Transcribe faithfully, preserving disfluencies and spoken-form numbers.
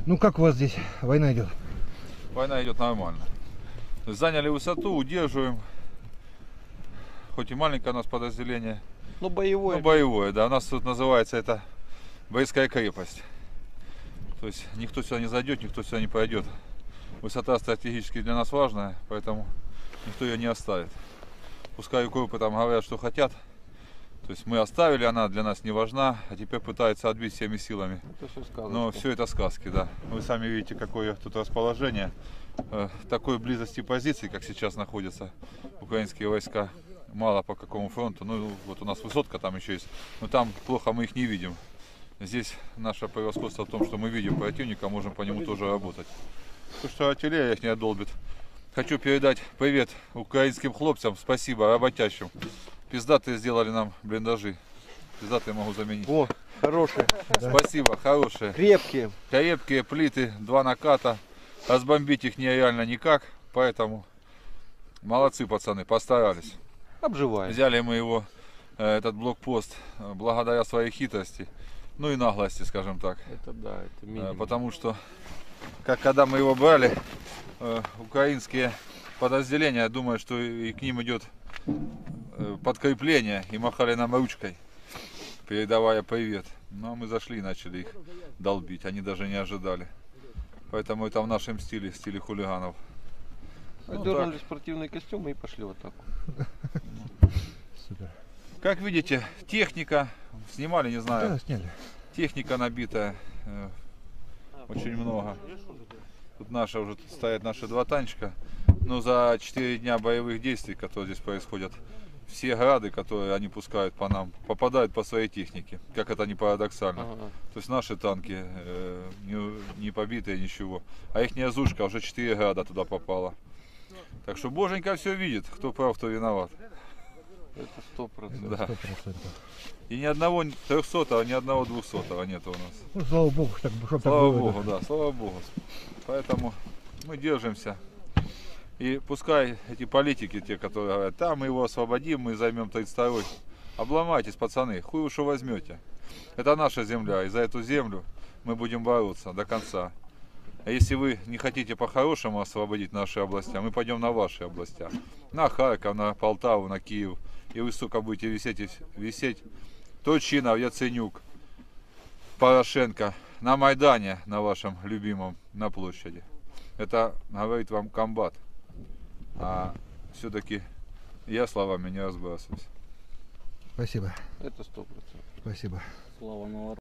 Ну как у вас здесь война идет? Война идет нормально. Заняли высоту, удерживаем. Хоть и маленькое у нас подразделение. Ну боевое. Ну боевое, да. У нас тут называется это боевская крепость. То есть никто сюда не зайдет, никто сюда не пойдет. Высота стратегически для нас важная, поэтому никто ее не оставит. Пускай укропы там говорят, что хотят. То есть мы оставили, она для нас не важна, а теперь пытается отбить всеми силами. Это все сказочки. Но все это сказки, да. Вы сами видите, какое тут расположение. Э, такой близости позиций, как сейчас находятся украинские войска, мало по какому фронту. Ну вот у нас высотка там еще есть, но там плохо мы их не видим. Здесь наше превосходство в том, что мы видим противника, можем по нему тоже работать. То, что артиллерия их не одолбит. Хочу передать привет украинским хлопцам, спасибо работящим. Пиздатые сделали нам блиндажи. Пиздатые могу заменить. О, хорошие. Спасибо, хорошие. Крепкие. Крепкие плиты, два наката. Разбомбить их нереально никак, поэтому молодцы пацаны, постарались. Обживаем. Взяли мы его, этот блокпост, благодаря своей хитрости, ну и наглости, скажем так. Это да, это минимум. Потому что, как когда мы его брали, украинские подразделения, думаю, что и к ним идет подкрепление, и махали нам ручкой, передавая привет. Но мы зашли и начали их долбить, они даже не ожидали. Поэтому это в нашем стиле, стиле хулиганов. Ну, Одернули так. спортивные костюмы и пошли в атаку. Супер. Как видите, техника, снимали, не знаю, Да, сняли. техника набитая, э, очень много. Тут наша уже тут стоят наши два танчика. Но за четыре дня боевых действий, которые здесь происходят, все грады, которые они пускают по нам, попадают по своей технике. Как это не парадоксально. Ага. То есть наши танки э, не, не побитые, ничего. А их зушка уже четыре града туда попала. Так что боженька все видит, кто прав, кто виноват. Это сто процентов. Да. сто процентов. И ни одного трехсотого, ни одного двухсотого нету у нас. Ну, слава богу, так, чтобы так Слава было. богу, да, слава богу. Поэтому мы держимся. И пускай эти политики, те, которые говорят, там мы его освободим, мы займем тридцать второй. Обломайтесь, пацаны, хуй уж возьмете. Это наша земля, и за эту землю мы будем бороться до конца. А если вы не хотите по-хорошему освободить наши области, мы пойдем на ваши области. На Харьков, на Полтаву, на Киев. И вы, сука, будете висеть, висеть Турчинов, Яценюк, Порошенко на Майдане, на вашем любимом, на площади. Это говорит вам комбат. А все-таки я словами не разбрасываюсь. Спасибо. Это сто процентов. Спасибо. Слава народу.